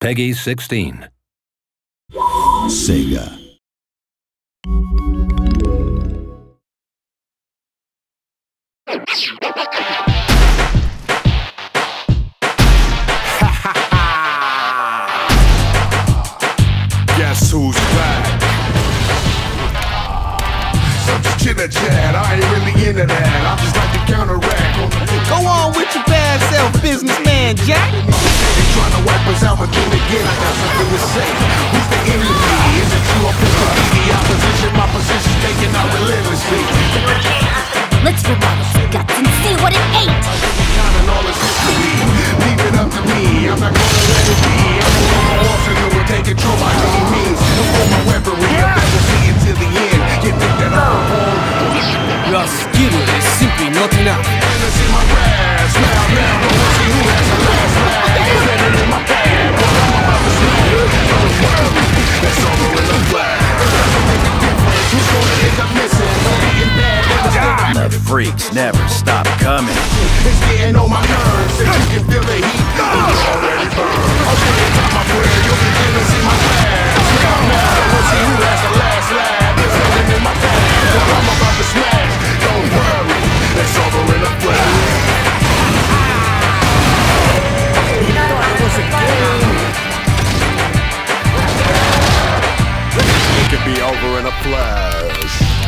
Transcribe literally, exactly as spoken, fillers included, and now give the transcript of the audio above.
Peggy sixteen. Sega. Guess who's back? Such chitter chat, I ain't really into that. I just like to counteract. Go on with your bad self, businessman Jack. They trying to wipe us out, but then again, I got something to say. Who's the enemy? Is it you or Mister B? The opposition, my position's taken out relentlessly. Let's revive its guts and see what it ate. Counting all this history, leave it up to me. I'm not gonna let it be. I'm on my horse and it will take control by any means. I'm on my weaponry, I'm never see it till the end. You think that I'm wrong? Your skill is simply not enough. Let's see my rash. Now, now, let's see who has the last laugh. Better in my pad, but I'm about to smash. Don't worry, it's over in the flash. Who's gonna end up missing? Being bad, The freaks never stop coming. it's getting on my nerves, and you can feel the heat. It's already burned. I'll put it on my prayer, you'll begin to see my flash. Now, now, let's see who has the last laugh. It's running in my pad, but I'm about to smash. Don't worry, it's over in the flash. It could be over in a flash.